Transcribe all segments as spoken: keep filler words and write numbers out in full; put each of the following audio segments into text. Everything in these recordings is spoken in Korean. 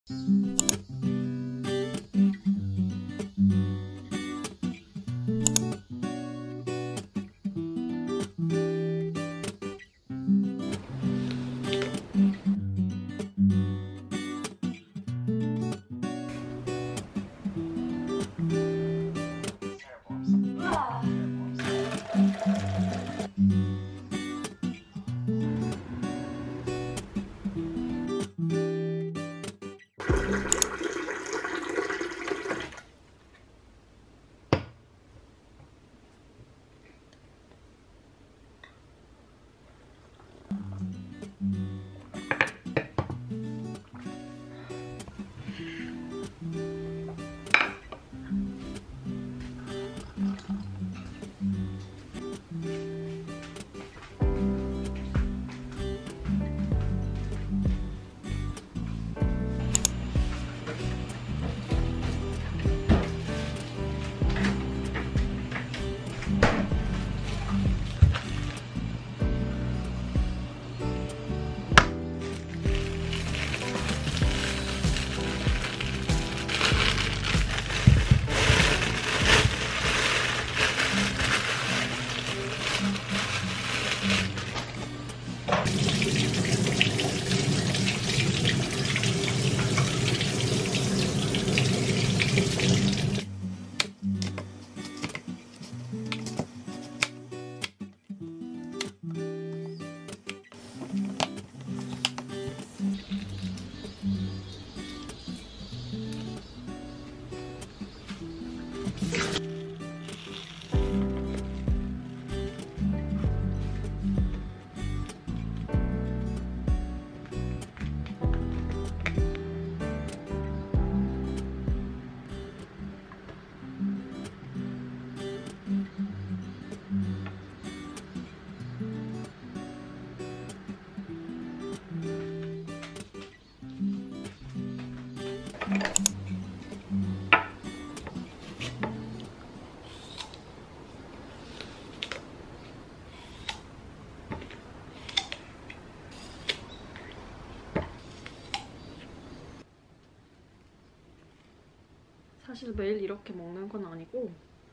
사실 매일 이렇게 먹는 건 아니고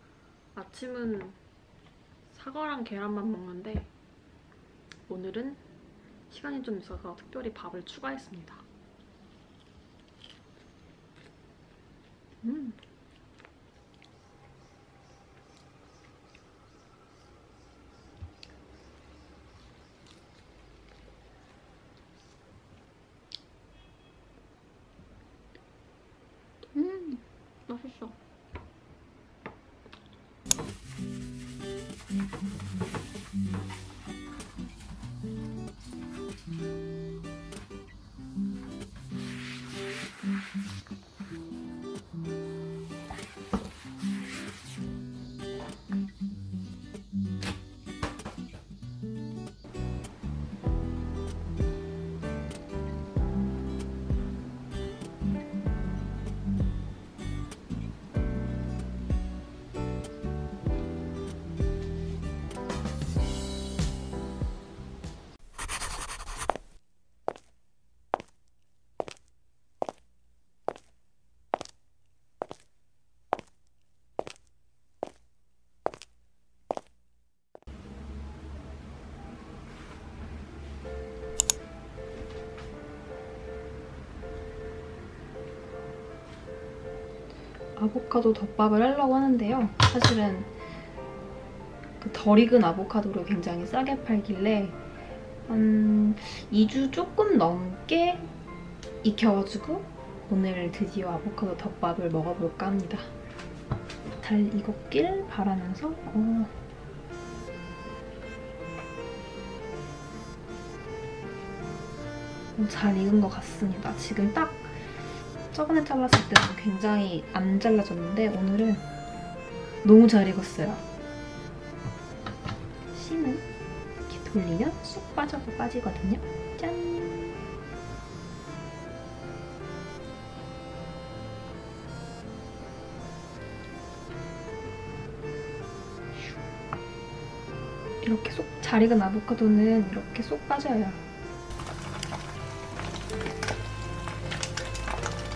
아침은 사과랑 계란만 먹는데 오늘은 시간이 좀 있어서 특별히 밥을 추가했습니다. 음. 음, 맛있어. 아보카도 덮밥을 하려고 하는데요. 사실은 그 덜 익은 아보카도를 굉장히 싸게 팔길래 한 이 주 조금 넘게 익혀가지고 오늘 드디어 아보카도 덮밥을 먹어볼까 합니다. 잘 익었길 바라면서 어. 잘 익은 것 같습니다. 지금 딱 저번에 잘랐을 때는 굉장히 안 잘라졌는데 오늘은 너무 잘 익었어요. 심은 이렇게 돌리면 쑥 빠져서 빠지거든요. 짠! 이렇게 쏙 잘 익은 아보카도는 이렇게 쏙 빠져요.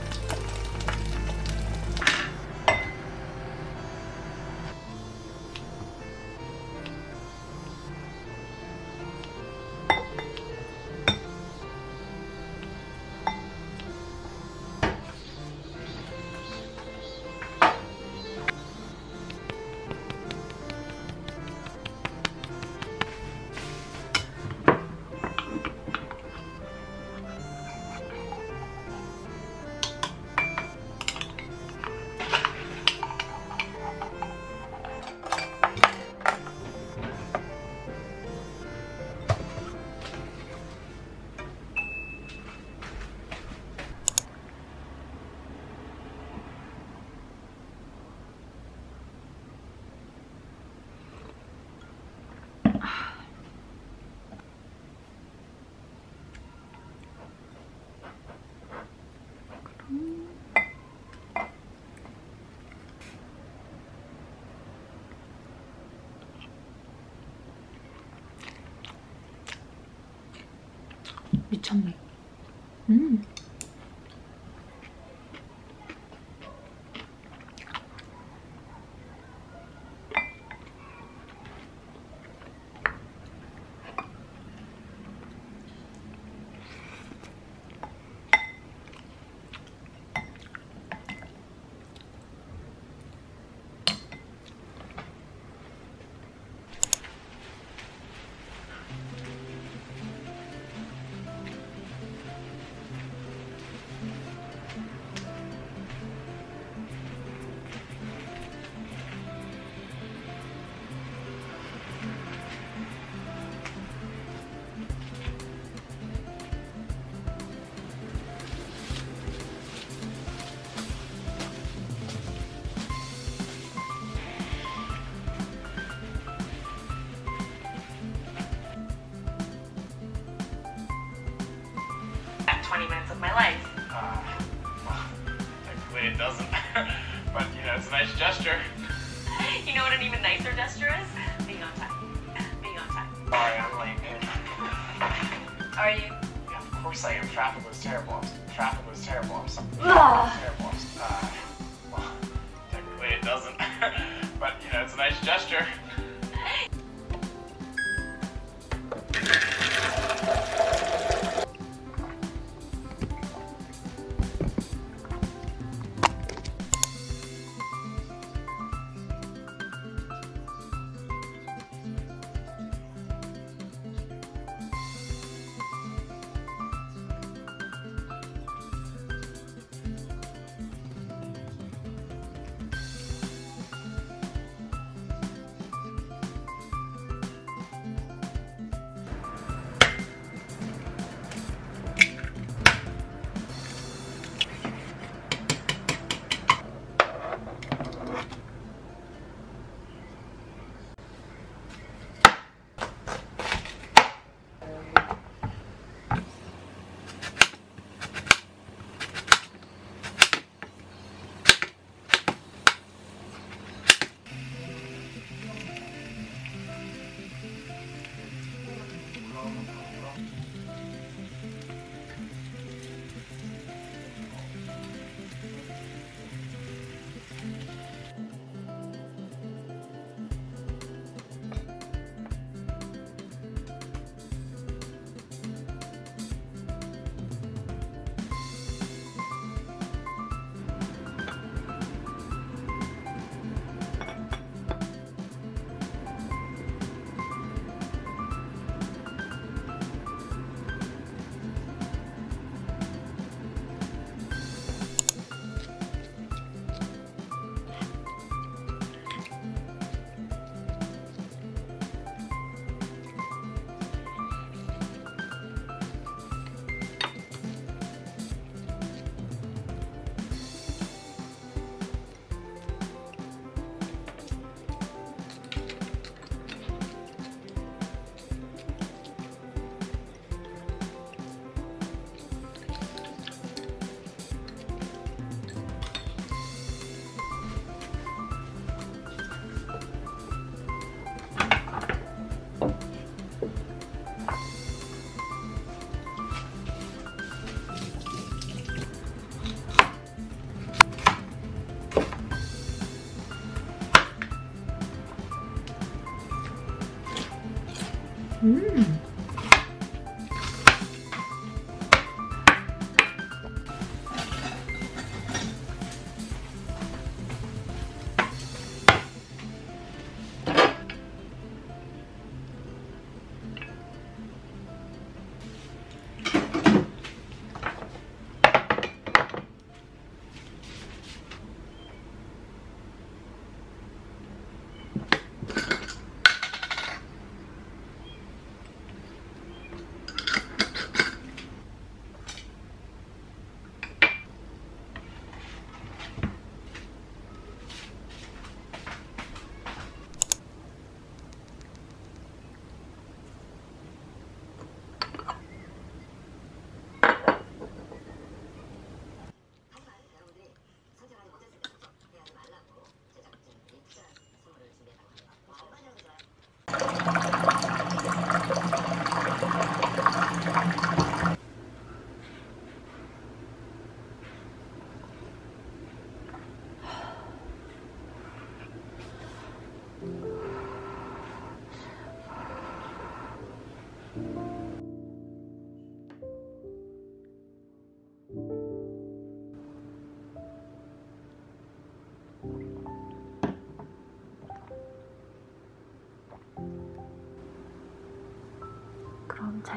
미쳤네. 음. twenty minutes of my life. Uh, well, technically it doesn't, but you know, it's a nice gesture. You know what an even nicer gesture is? Being on time. Being on time. Sorry, I'm late. Are you? Yeah, of course I am. Traffic was terrible. Traffic was terrible. I'm sorry. Ugh. Terrible. Uh, well, technically it doesn't, but you know, it's a nice gesture. 음.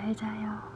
잘 자요.